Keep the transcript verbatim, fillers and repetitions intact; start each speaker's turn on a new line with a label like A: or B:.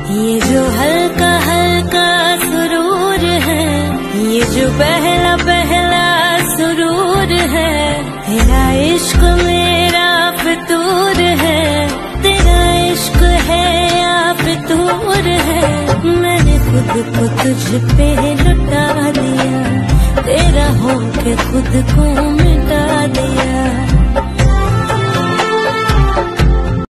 A: ये जो हल्का हल्का सुरूर है, ये जो पहला पहला सुरूर है, तेरा इश्क मेरा फितूर है, तेरा इश्क है या फितूर है। मैंने खुद को तुझ पे लुटा दिया, तेरा होके खुद को मिटा दिया।